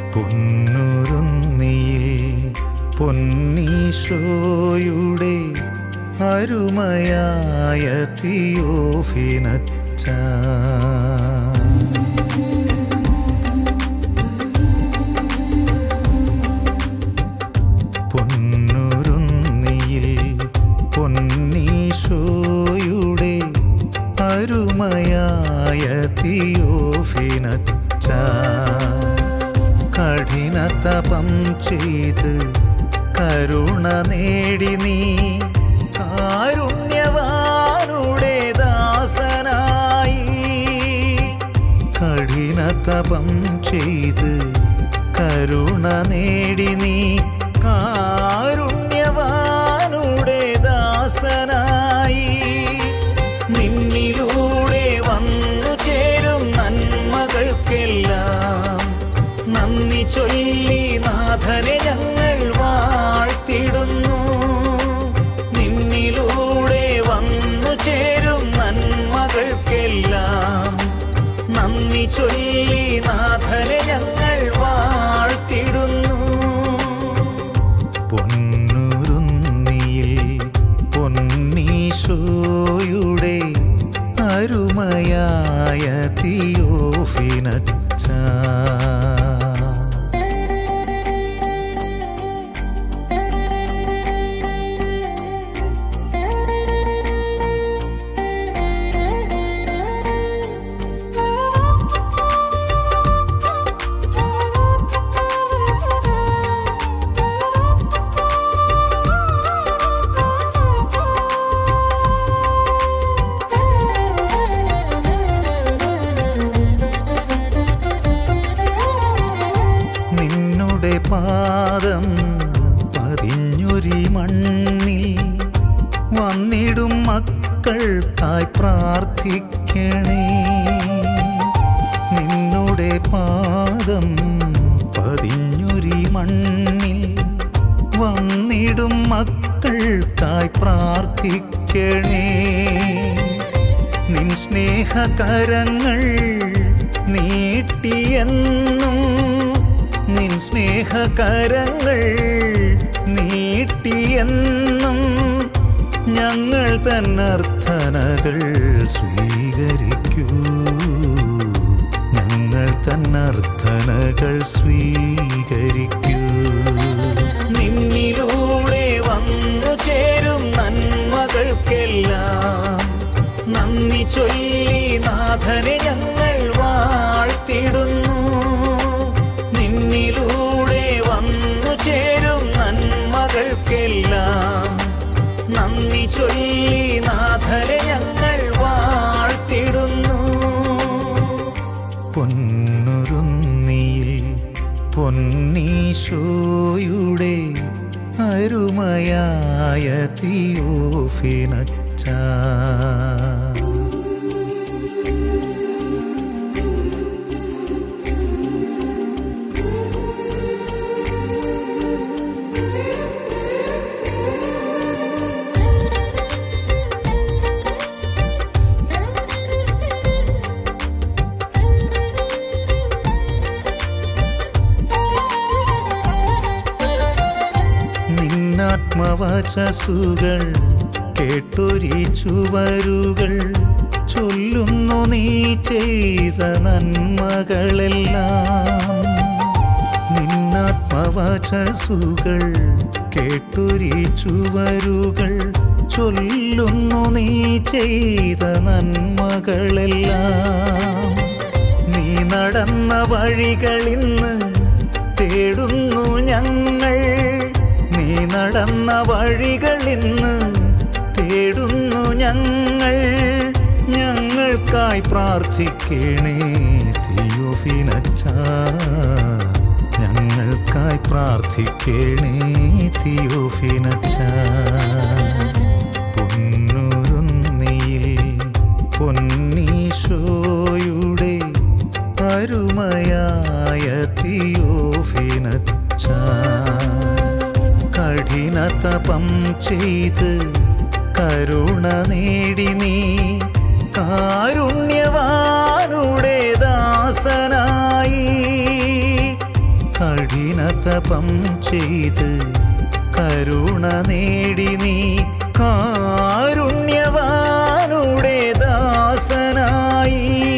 പൊന്നുരുന്നിയിൽ പൊന്നീശോയുടെ അരുമയായ തിയോഫിനച്ച പൊന്നുരുന്നിയിൽ പൊന്നീശോയുടെ അരുമയായ തിയോഫിനച്ച കഠിനതപം ചെയ്ത് കരുണ നേടി നീ കാരുണ്യവാനുടെ ദാസനായി കഠിനതപം ചെയ്ത് കരുണ നേടി നീ കാരുണ്യവാനുടെ ദാസനായി നിന്നിലൂടെ വന്നു ചേരും നന്മകൾക്കെല്ലാം നന്ദി ചൊല്ലി നാഥനെ ഞങ്ങൾ വാഴ്ത്തിടുന്നു നിന്നിലൂടെ വന്നു ചേരും നന്മകൾക്കെല്ലാം നന്ദി ചൊല്ലി നാഥനെ ഞങ്ങൾ വാഴ്ത്തിടുന്നു പൊന്നുരുന്നിയിൽ പൊന്നീശോയുടെ അരുമയായ തിയോഫിനച്ച പാദം പതിഞ്ഞൊരി മണ്ണിൽ വന്നിടും മക്കൾക്കായി പ്രാർത്ഥിക്കണേ നിന്നുടെ പാദം പതിഞ്ഞൊരി മണ്ണിൽ വന്നിടും മക്കൾക്കായി പ്രാർത്ഥിക്കണേ നിൻ സ്നേഹകരങ്ങൾ നീട്ടിയെന്നും നിൻ സ്നേഹകരങ്ങൾ നീട്ടിയെന്നും ഞങ്ങൾ തന്നർത്ഥനകൾ സ്വീകരിക്കൂ ഞങ്ങൾ തന്നർത്ഥനകൾ സ്വീകരിക്കൂ നിന്നിലൂടെ വന്നു ചേരും നന്മകൾക്കെല്ലാം നന്ദി ചൊല്ലി നാഥനെ ഞങ്ങൾ വാഴ്ത്തിടുന്നു നിന്നിലൂടെ വന്നു ചേരും നന്മകൾക്കെല്ലാം നന്ദി ചൊല്ലി നാഥനെ ഞങ്ങൾ വാഴ്ത്തിടുന്നു പൊന്നുരുന്നിയിൽ പൊന്നീശോയുടെ അരുമയായ തിയോഫിനച്ച ആത്മവചസ്സുകൾ കേട്ടൊരി ചുവരുകൾ ചൊല്ലുന്നു നീ ചെയ്ത നന്മകളെല്ലാം നിന്നാത്മവചസ്സുകൾ കേട്ടൊരി ചുവരുകൾ ചൊല്ലുന്നു നീ ചെയ്ത നന്മകളെല്ലാം നീ നടന്ന വഴികളിന്ന് തേടുന്നു ഞങ്ങൾ നീ നടന്ന വഴികളിന്ന് തേടുന്നു ഞങ്ങൾ ഞങ്ങൾക്കായി പ്രാർത്ഥിക്കണേ തിയോഫിനച്ച ഞങ്ങൾക്കായി പ്രാർത്ഥിക്കണേ തിയോഫിനച്ച പൊന്നുരുന്നിയിൽ പൊന്നീശോയുടെ അരുമയായ തിയോഫിനച്ച കഠിനതപം ചെയ്ത് കരുണ നേടി നീ കാരുണ്യവാനുടെ ദാസനായി കഠിനതപം ചെയ്ത് കരുണ നേടി നീ കാരുണ്യവാനുടെ ദാസനായി